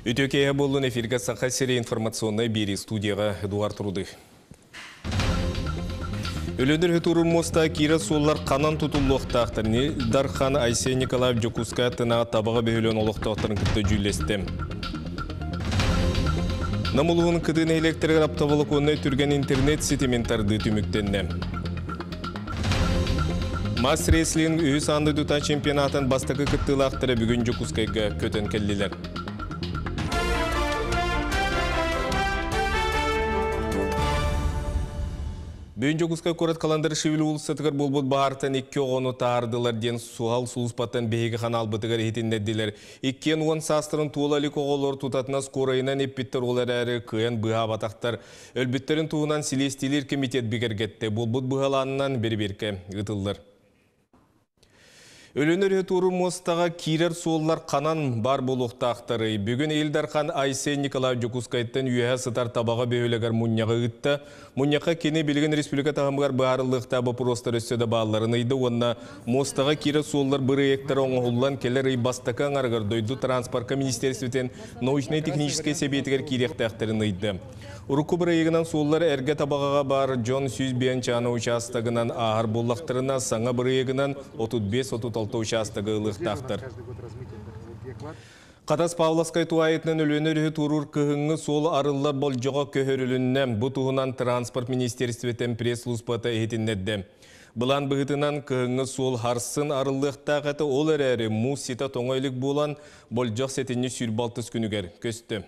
Үтөкея болын эфирге сақа сере информационной бери студияға Эдуард Рудых. Өлөдір хүтурur моста кира соллар қанан тұтулуқтақтырыны Дархан Айсен Николаев Жокуска тына табаға бөлін олықтақтырын күтті жүйлесті. Намылуын күтін электргер аптавылық онай түрген интернет сетиментарды түміктенне. Мас рейслин үйі санды дүта чемпионатын бастықы күттілақтыры бүгін Жокускайға көтін келділер. Бүгін Жокуска көрет қаландар шевілі ұлыстатығыр болбұд бағартан 2 оғыны тағардылар ден суғал сұлыспаттан бейгі қанал бұтығыр етіндедділер. 2 оғын састырын туылалық оғылыр тұтатына скорайынан еппеттір олар әрі күйен бұға батақтар. Өлбіттерін туғынан Селестилер комитет бігергетті. Болбұд бұғаланынан бері-берке ғытылдыр. Өлінер өтуру мостаға кирер соллар қанан бар болуқтақтары. Бүгін Елдархан Айсен Николаев Жокускайттан үйе сытар табаға бөйлегер мұнияға ғытты. Мұнияға кені білген республика тағымғар бағарылықта бұпыростар өсседі бағаларын үйді. Онна мостаға кирер соллар бірі ектар оңғылан келер бастықы аңарғыр дойду транспортқа министерстветен научно-технический себетігер керектіқтірін үйді. Урукку бірегінен соллар әрге табағаға бар Джон Сюз Бианчаны участығынан ағыр боллақтырына саңа бірегінен 35-36 участығы ұлықтақтыр. Қатас Павловскай туайетінен өлөнері тұрур күхіңі сол арылар бол жоға көхөрілінне бұтуғынан транспорт министерстветін пресс-лұспата етіндеді. Бұлан бұғытынан күхіңі сол харсын арылықтағыты ол әрі мұсита тоңайлық болан бол жоқ сетіне сүрбалтыз күнігер көсті.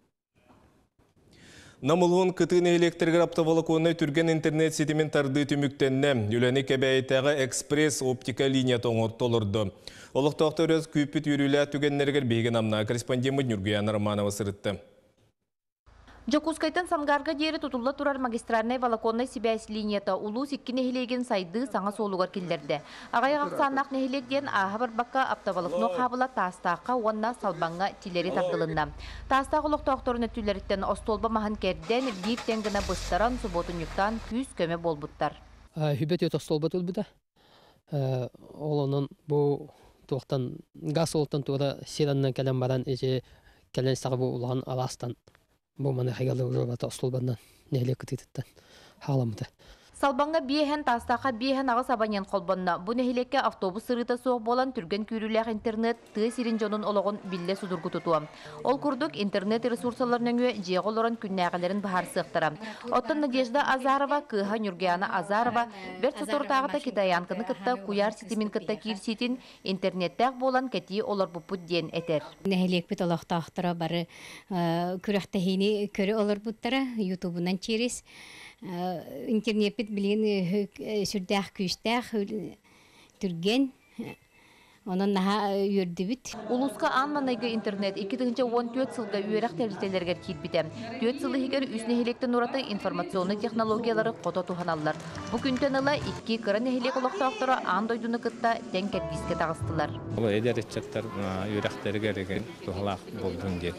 Намылуын күтін электргер аптавалық онай түрген интернет сетиментарды түміктенне үләні кәбәйттәға экспресс оптика линия тоңыр толырды. Олықтақты өріз күйіппіт үрілі түгеннергер бейген амна корреспондемі Нюргияна Романова сырытты. Жокускайтан самгарга дері тұтылы тұрар магистральный волоконный себәс линията улу сиккіне хелеген сайды саңа солуғар келдерді. Ағай ақсанақ нехелектен ағабыр баққа аптавалықны қабыла тастаққа онна салбанға тилері тартылынна. Тастақ ұлықтақтырын өттілеріттен остолба маған керден бір тенгіна бұстаран сұботын юктан күз көме болбуттар. Хүбет өт остолба тұлбыда. Олының бұл туақтан газ олықтан туғыда седаннан кәлем баран әже кәлен сағы бұл ұлған аластан. Бұл маны қайғалы ұжабаты ұстолбаннан нәлі күтеттен халамыды. Салбанға биehen тастақа биehen ағыз абанен қолбанна. Бұны хелекке автобус сырыта соқ болан түрген күріләқ интернет тығы сирин жонын олығын білі судырғы тұтуам. Ол күрдік интернет ресурсаларының өе жеғол оран күннәғілерін бағар сықтыра. Оттан Надежда Азарова, Кыха Нюргияна Азарова, бір тұтыртағыта китаянкыны кітті куяр сетімін кітті кирсетін интернеттәқ болан кәті олар бұппыд ден әтер. Нәхелек біт олақтақтыра бары күріқтәхейні көрі олар бұттыра ютубынан черес. Интернет бит билген сүрдәх күштәх түрген онан наха үрді бит. Улуска анманайгы интернет 2014 сылга үйерәк тәлітелергер кит бітем. 4 сылы хигер үсіне хелектен ураты информационный технологиялары қота туханалар. Бұ күнтен ыла 2 кырын хелек олықтақтыры андойдуны кытта тән кәрбіске тағыстылар. Бұл әдер етчеттер үйерәктері кереген тухалақ болдың дед.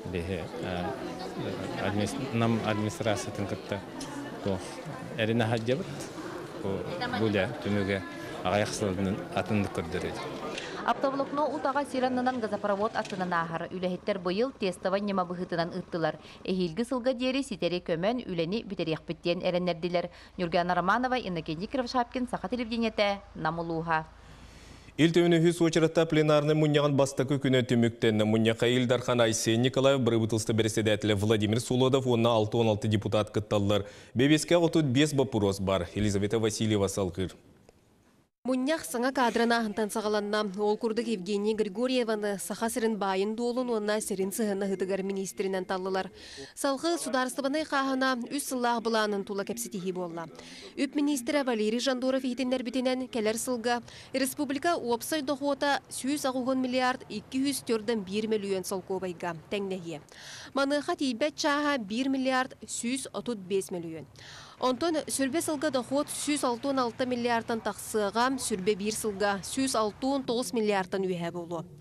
Нам администрациятын кытта әріне хаджа бұд, бұля түміге ағаяқсылының атындық көрдіреді. Аптавылықны ұтаға сиранынан газопровод аттынан ағыр. Үләхеттер бұйыл тестава нема бұғытынан ұттылар. Эхилгі сылға дері сетері көмен үләні бітерек біттен әрінерділер. Нюргияна Романова, Иннокентий Кривошапкин, Сақа телевидениеті, Намылуға. Ил төміні хүс очыратта пленарны мұнияған бастықы күні түміктен. Мұнияқа Елдархан Айсен Николаев бірі бұтылсты береседәтілі Владимир Сулодов онна 6-16 депутат күтталылар. Бебеске ғытуд 5 бапурос бар. Елизавета Васильева салқыр. Мұнияқ саңа кадрына антан сағаланна ол күрдік Евгений Григорьеваны саха сірін байын дуолын онна сірін сығына ғытығар министрінен талылар. Салқы сударыстыбаны қағына үс сыллақ бұланын тула кәпсетихи болла. Үп министрі Валерий Жандоров етіндер бітінен кәлер сылға республика уапсай доғуыта 100 миллиард 204,1 миллион салқу байға тәңнәхе. Маныға тейбәт чаға 1 миллиард 135 миллион. Онтон сүрбе сылға доход 166 миллиардтан тақсыға, сүрбе бір сылға 169 миллиардтан үйе болу.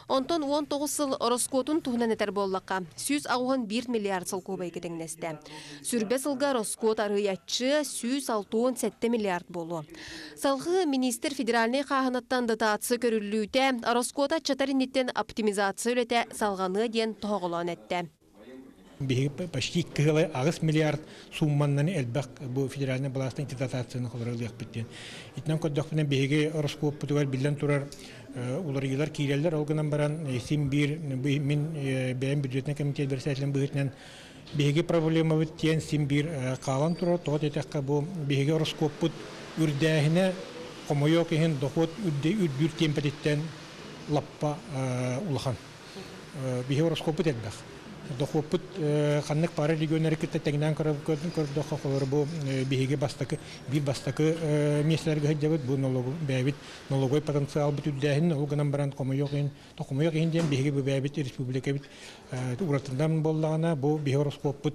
Онтон 19 сыл Роскотун туһунан этер боллаққа. Сүз ағуын 1 миллиард сыл көбай кетеңнесті. Сүрбе сылға Роскот арыятчы сүз 6-7 миллиард болу. Салғы министр федеральный қағынаттан дататсы көріллүйті Роскота чатаринеттен оптимизация өлеті салғаны ден тоғылан әтті. Почти 2 миллиард сумманнан элбак бу федеральный баластын интеграцияны кылырылык биттен. Итнан коддокпунан беге Роскоп путугал билен турар уларыйлар киреллер олгынан баран сим бир мин бәйм бюджетный комитет берсәтлен быгытнан беге проблема биттен сим бир калан турар тот этекка бу беге Роскоп пут үрдәһенә комойок һәм доход үддүр темпететтен лаппа улахан. Беге Роскоп этбак дохопут ханнык пара регионнары китте тегнан көрдөх холор бу биһиге бастакы бир бастакы местелерге һәҗәбет бу налогой потенциал бит үдәһин олганан баран комойок инден биһиге бу бәбит республика бит уратындан боллагана бу бихороскопут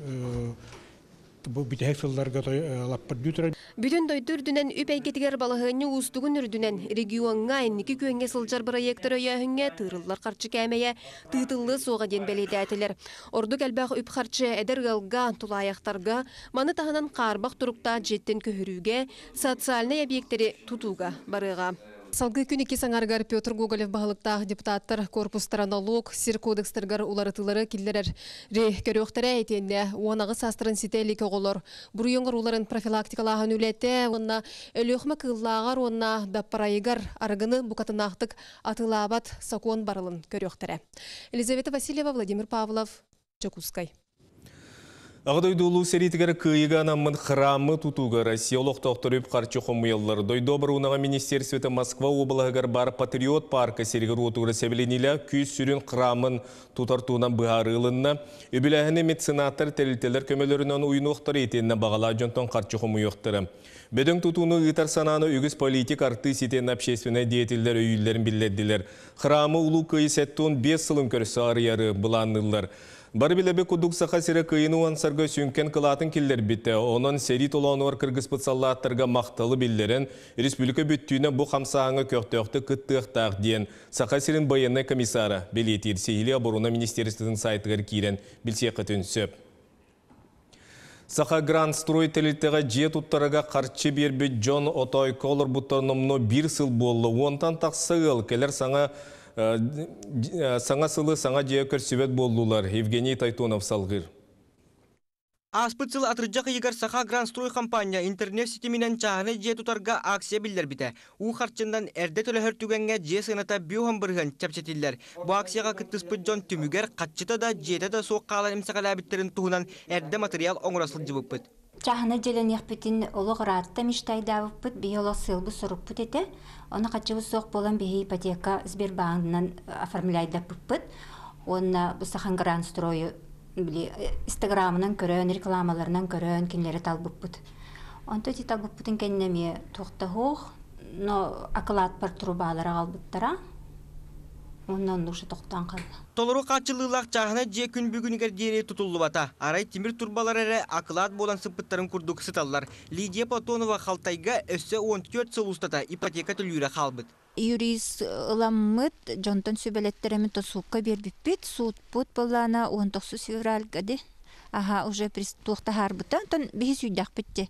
бу битәхсылларга лаппыр дютер. Бүтін дойдүрдүнен үпәйгетигер балahыны устугун үрдүнен регионга энники көңге сылжар проекттер өйөһүнгө тырыллар карчы кәмәйе тыытыллы суга ден беледәтилер. Ордук әлбәг үп карчы эдер галга тулаяктарга маны таханан карбак турукта жеттен көһүрүүгө социальный объекттери тутууга барыга. Салгы күнеки саңаргар Петр Гоголев бағылықтағы депутаттар корпустара налог, сир кодекстергар уларытылары киллерер ре көрөқтері әйтенде уанағы састырын сителік оғылыр. Бұруйыңғыр уларын профилактикалағын үлетті, онна өліқмі кыллағар, онна даппарайығар арғыны бұқатынақтық атылабат сакуан барылын көрөқтері. Елизавета Васильева, Владимир Павлов, Чекускай. Ағдойдулу сәритігер күйігі анамын храмы тұтуға Россиялық тоқтырып қарчы қомыялар. Дойдобыр унаға Министерстветі Москва облағығар бар Патриот парка сергір отуғыры сәбіленілі күйіз сүрін храмын тұтартуынан бұғарылынна. Өбіләғіне меценаттар тәрілтелер көмелерінен ойынуқтар етеніне бағала жонтон қарчы қомыяқтыры. Бөдің тұтуыны ұйтар сананы үгіз политик артыс етен общественный деятелдер өйілерін білдеділер. Храмы ұлу күйі сәттуын 5 сылын көрсі арыяры бұланылар. Бар білебе күдік сақа сірі күйіні уансарға сүйінкен қылатын келдер бітті. Оның сәрит олануар кіргіз пұтсаллаттарға мақталы білдерін республика бүттүйіне бұл қамсағыңы көқтөқті күттіқтақ дейін. Сақа сірін байынны комиссары білетер сейілі абыруна министерствінің сайтығыр кейрен білсе қытын сөп. Сақа Гранд Строй тәліттіға жет ұттарыға қарчы бербі Джон Отой Колор бұттарнымны 1 сыл болы. Онтан тақсығыл келер саңа сылы саңа жия көрсібет болдулар. Евгений Тайтонов салғыр. Аспыцыл атырджақ егер Саха Гранд Строй компания интернет сетімінен чағыны жия тұтарға акция білдер біті. У қарчындан әрде төлі хүртігенге жия сығыната биоған бірген чәпчетілдер. Бұл акцияға күттіспі Джон Түмігер қатчыта да жиеті да соқ қалан имсақал әбіттерін тұғынан әрде материал оңырасыл жывып бұд. Чахана желен яхпетин олог ратта мечтайдабыт бут биола сылбы соруппут эте. Оны качыбы соқ болан бихи ипотека Сбербанкынан оформляйдаппыт. Оны Сахан Гранд Строю Инстаграмынан көрөн, рекламаларынан көрөн кинлери талбыппыт. Онто ти талбыппытын кеннеме тоқта хоқ, но акылат бар трубалары албыттара. Оннан нушы тоқтан қалды. Толыру қатчылылақ чағына же күн бүгінігер дере тұтылы бата. Арай темір турбалар әрі ақылат болан сыппыттарын күрдік сыталар. Лидия Платонова қалтайға өсі 14 сыл ұстата ипотека түлірі қалбыд. Юрис ыламмыт, жонтон сөбелеттеремін тосуққа бербіппет, суытпыт болана 19 февраль гады. Аха, уже тоқта харбыта, тон бейі сүйдақ бітті.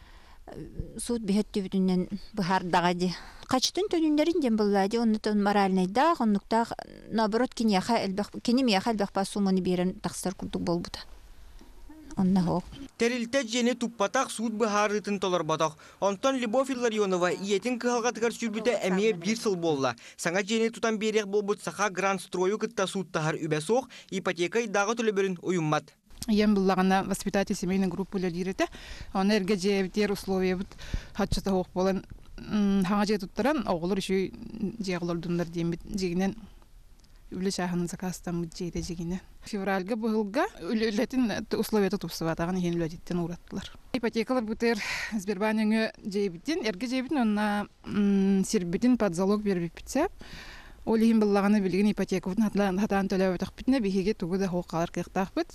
Суут бейетті бүтінен бұхардағады. Қачтын төніндерінден болады, онытын моральныйдақ, оннықтақ, наоборот, кенемияқа әлбәқ суманы берін тақсар күрдік болбыда. Онна хоқ. Терилте жені туппатақ суут бұхарытын толар батақ. Онтон Любовь Илларионова иетін кығалғатығар сүрбіті әмие 1 сыл болла. Саңа жені тұтан берек болбыт Саха Гранд Строю күтта суыттағар үбә соқ, ипотека дағы төлі бірін ұйыммат. Я была воспитатель семейной группы лидерите. Он эргеже те условия вот хатчата хох болан хангаje туттаран оглор еще жеглор дундар дембит жегинен үле шаханын закастан муджейде жегине. Февральга быгылга үлетин условия тутупсыбатаган ен үлетиттен ураттылар. Ипотекалар бутер Сбербанкыга жебитин эрге жебитин онна сербитин под залог бербитсе. Олихин баллаганы билген ипотекасын хатан төлөбөтөк битне бихиге тугуда хокалар кыктак бит.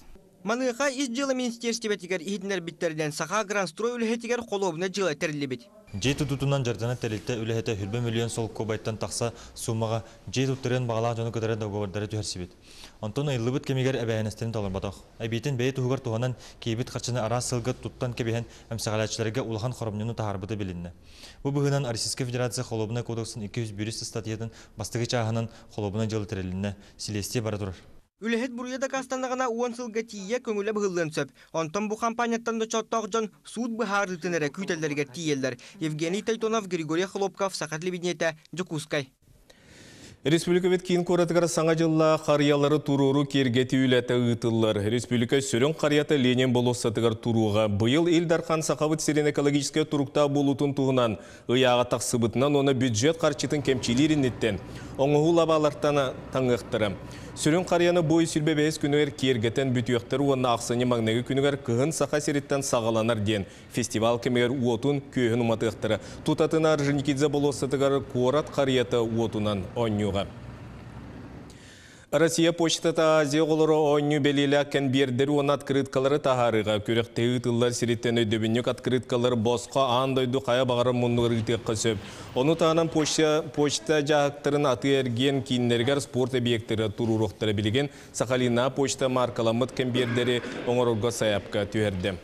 Маныха из дела министерства тигер ихиднер биттерден саха гранстрой үлехетигер холобна жылы терилебит. Жейті тұтынан жардана тәлітті үліхеті хүрбе миллион сол көбайттан тақса сумаға жейті тұттырын бағалақ жоны көдәрі дауғавардары түйерсібет. Антон айылыбыт кемегер әбәйінестерін талар батақ. Әбейтін бәйі тұғығар туғанан кейбіт қачыны ара сылғы тұттан кебейін әмсағалайчыларға улахан қорымнену тағарбыды білінні. Бұл бұғынан Российская Федерация холобына кодексын 201 статьятын бастығы чағынан холобына жылы терелінне силесте бара тұрар. Үлехет буруяда кастанығына уон сылға тие көңілі бұғылын сөп. Онтан бұ компанияттан да чоттақ жон суд бұхары тінері күйтелдерге тиелдер. Евгений Тайтонов, Григорий Хлопков, Сақат Лебеднеті, Джукускай. Республика вет кейін қоратығар саңа жылла қариялары туруру кергеті үләті ұйтылар. Республика сүрін қарията Ленин болуссатығар туруға. Бұйыл Илдархан Сақавыт серен экологическая турукта болутын туғынан, ұяға тақсыбытынан оны бюджет қарчытын кемчилерін еттен. Оңығы лабалартаны таңықтыры. Сүрін қарияны бой сүрбе бәйіз күнігер кергетен бүтіяқтары оны ақсыны маңнығы күнігер күғын сақа сереттен сағаланар ден. Фестивал кемегер уотун күйін ұматықтыры. Тутатын аржыникидзе болуссатығар қорат қарияты уотунан оңнюға. Россия почтата Азия олары оңню белелі кәнбердері оны открыткалары тағарыға. Көректегі тыллар сереттен өйдөбінек открыткалары босқа андойды қая бағары мұнығыр үйтек қысып. Оны тағынан почта жағықтырын аты әрген кейінлергер спорт объекттері тұруруқтары білген Сахалина почта маркаламыт кәнбердері оңырға саяпқа түйерді.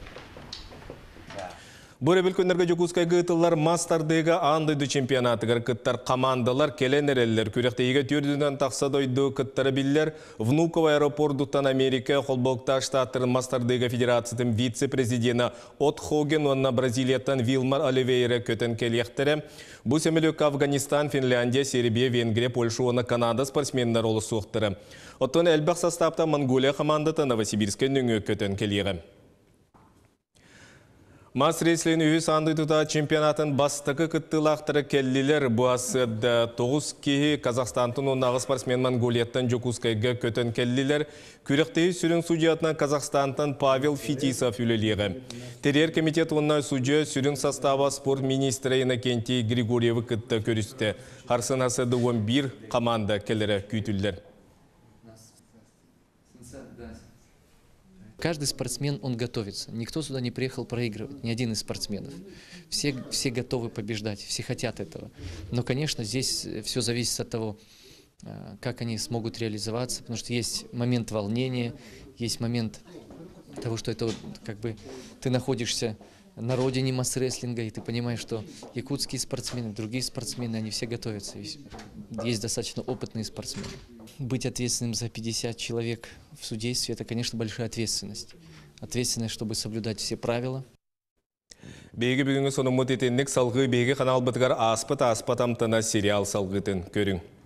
Бұр әбіл көндерге Жокускайғы ұтылар мастардыға андайды чемпионатығыр күттар командалар келен әрелілер. Көректейге түрдінен тақсадойды күттары білдер. Внуково аэропорттан Америка қолбоқта штаттырын мастардыға федерациятын вице-президенті От Хоген, онна Бразилияттан Вилмар Оливейра көтін келектері. Бұл семелік Афганистан, Финляндия, Сербия, Венгрия, Польша, оны Канада спортсмендер олы соқтыры. Оттан әлбақ состапта Монголия командаты Новосибирске нүңі көтін келегі. Мас рейслен үйі сандыйтыда чемпионатын бастықы күттілақтыры келлилер бұасыды 9 кейі Казахстантын онағы спортсмен Монголияттан Жокускайға көтін келлилер. Күректейі сүрін судьятынан Казахстантан Павел Фетисов үлелері. Терер комитет онна судья сүрін состава спорт министрі Иннокентий Григорьевы күтті көрісті. Харсын асыды 11 команда келері күйтілдер. Каждый спортсмен, он готовится. Никто сюда не приехал проигрывать, ни один из спортсменов. Все готовы побеждать, все хотят этого. Но, конечно, здесь все зависит от того, как они смогут реализоваться, потому что есть момент волнения, есть момент того, что это как бы ты находишься на родине масс-рестлинга, и ты понимаешь, что якутские спортсмены, другие спортсмены, они все готовятся. Есть достаточно опытные спортсмены. Быть ответственным за 50 человек в судействе – это, конечно, большая ответственность. Ответственность, чтобы соблюдать все правила. Бейгі бүгінгі соның мұт етеннік салғы бейгі қанал бұтығар аспыт-аспатамтына сериал салғытын көрің.